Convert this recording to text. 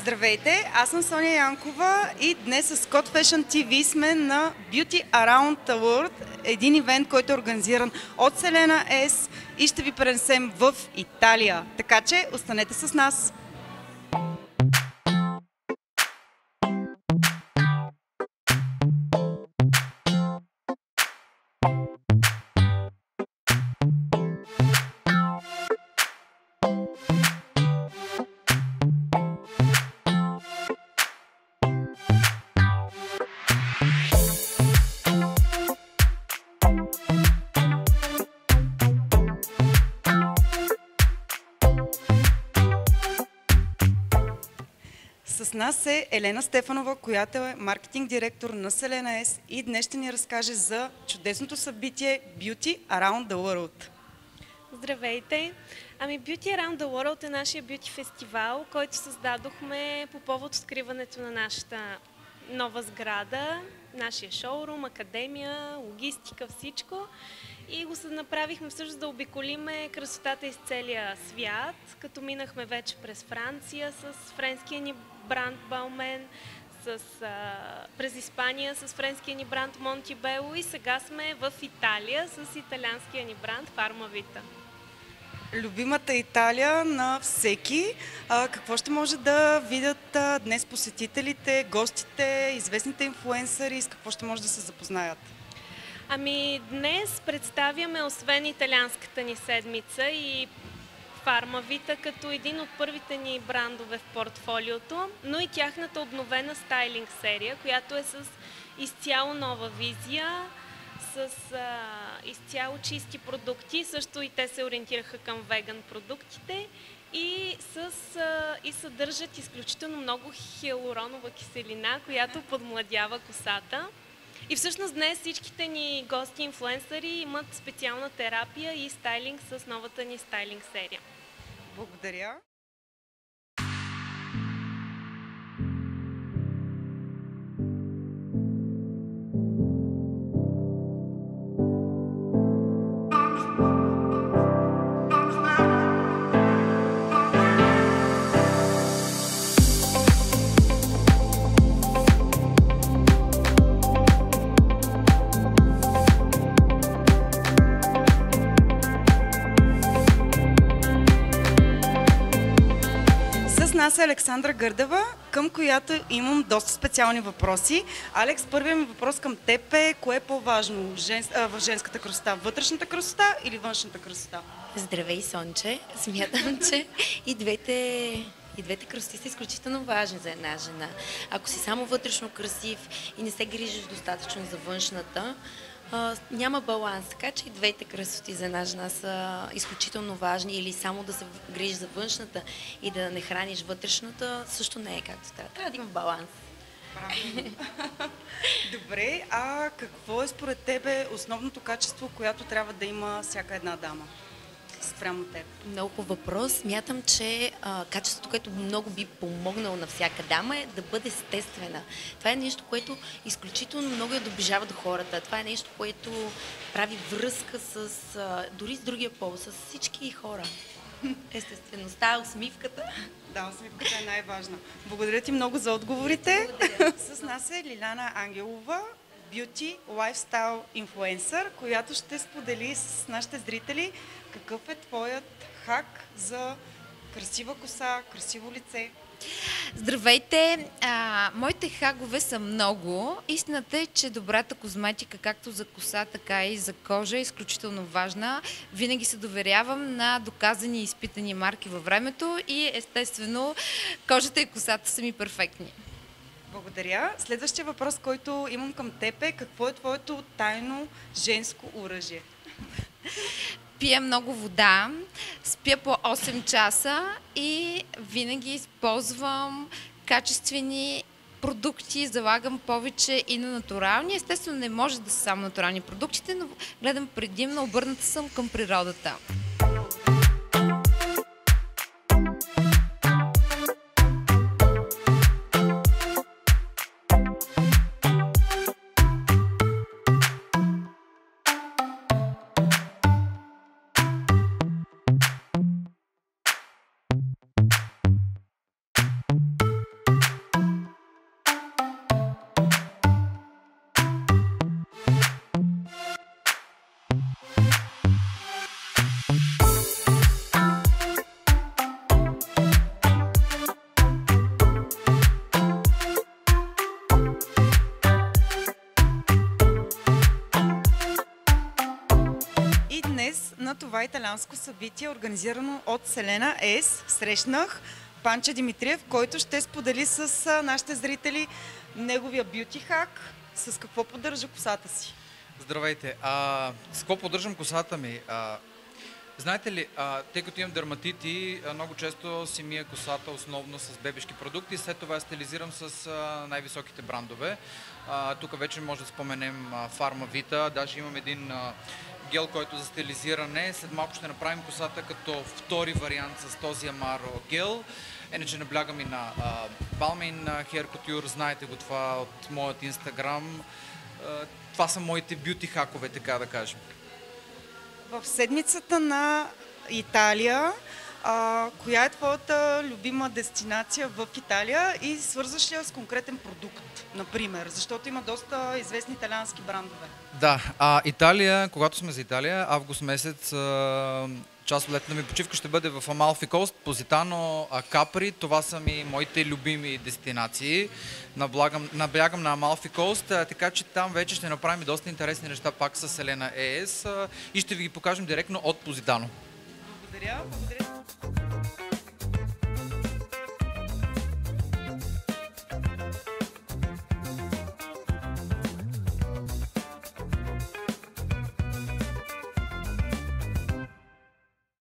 Здравейте, аз съм Соня Янкова и днес с Code Fashion TV сме на Beauty Around the World, един ивент, който е организиран от Селена Ес и ще ви пренесем в Италия. Така че останете с нас! С нас е Елена Стефанова, която е маркетинг директор на Селена Ес и днес ще ни разкаже за чудесното събитие Beauty Around the World. Здравейте! Beauty Around the World е нашия бюти фестивал, който създадохме по повод откриването на нашата нова сграда, нашия шоурум, академия, логистика, всичко. И го направихме всъщност да обиколиме красотата из целия свят, като минахме вече през Франция с френския ни бранд Балмен, през Испания с френския ни бранд Монтибело и сега сме в Италия с италианския ни бранд Фармавита. Любимата Италия на всеки. Какво ще може да видят днес посетителите, гостите, известните инфлуенсъри, с какво ще може да се запознаят? Днес представяме освен италианската ни седмица и Фармавита като един от първите ни брандове в портфолиото, но и тяхната обновена стайлинг серия, която е с изцяло нова визия, с изцяло чисти продукти, също и те се ориентираха към веган продуктите и съдържат изключително много хиалуронова киселина, която подмладява косата. И всъщност днес всичките ни гости-инфлуенсъри имат специална терапия и стайлинг с новата ни стайлинг серия. Благодаря! Аз е Александра Гърдева, към която имам доста специални въпроси. Алекс, първият ми въпрос към теб е: кое е по-важно в женската красота? Вътрешната красота или външната красота? Здравей, Сонче! Смятам, че и двете красоти са изключително важни за една жена. Ако си само вътрешно красив и не се грижиш достатъчно за външната, няма баланс, така че и двете красоти за една жена са изключително важни, или само да се грижиш за външната и да не храниш вътрешната, също не е както трябва. Трябва да има баланс. Правилно. Добре, а какво е според тебе основното качество, което трябва да има всяка една дама? Спрямо теб. Много въпрос. Смятам, че качеството, което много би помогнало на всяка дама, е да бъде естествена. Това е нещо, което изключително много я доближава до хората. Това е нещо, което прави връзка дори с другия пол, с всички хора. Естествеността, усмивката. Да, усмивката е най-важна. Благодаря ти много за отговорите. Благодаря. С нас е Лиляна Ангелова, бюти лайфстайл инфлуенсър, която ще сподели с нашите зрители какъв е твоят хак за красива коса, красиво лице. Здравейте! Моите хагове са много. Истината е, че добрата козметика, както за коса, така и за кожа, е изключително важна. Винаги се доверявам на доказани и изпитани марки във времето и естествено кожата и косата са ми перфектни. Благодаря. Следващия въпрос, който имам към теб е: какво е твоето тайно женско оръжие? Пия много вода, спя по 8 часа и винаги използвам качествени продукти, залагам повече и на натурални. Естествено не може да са само натурални продуктите, но гледам предимно, обърната съм към природата. на това италианско събитие, организирано от Селена Ес. Срещнах Панчо Димитриев, който ще сподели с нашите зрители неговия бюти хак, с какво поддържа косата си. Здравейте! С какво поддържам косата ми? Знаете ли, тъй като имам дерматити, много често си мия косата основно с бебешки продукти, след това стилизирам с най-високите брандове. Тук вече може да споменем Pharmavita, даже имам един гел, който за стилизиране. След малко ще направим косата като втори вариант с този Amaro гел. Иначе наблягам и на Balmain Hair Couture, знаете го това от моят инстаграм. Това са моите бюти хакове, така да кажем. В седмицата на Италия, коя е твоята любима дестинация в Италия и свързваш ли я с конкретен продукт, например? Защото има доста известни италиански брандове. Да, Италия, когато сме за Италия, август месец, част от летната ми почивка ще бъде в Амалфи Кост, Позитано, Капри. Това са моите любими дестинации. Наблягам на Амалфи Кост, така че там вече ще направим доста интересни неща пак с Селена ЕС и ще ви ги покажем директно от Позитано. Благодаря.